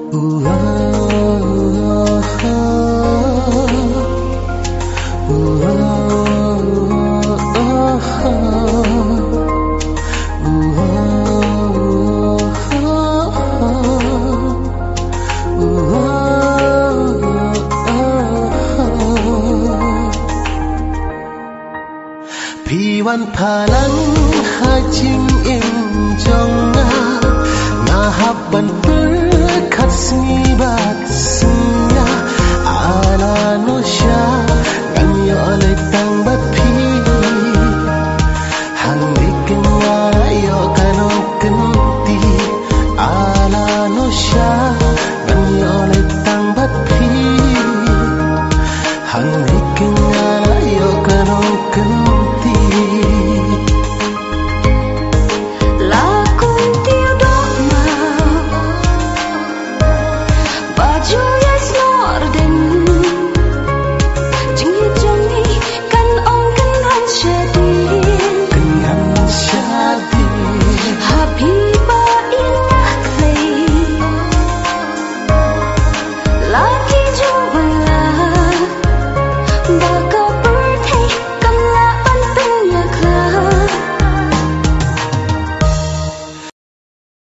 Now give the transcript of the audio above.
Piwan palan hajim in jonga Nahabban berkat senibat senya Ala nosya ganyo oleh tang bapi Hang dikenga yo kanong kenti Ala nosya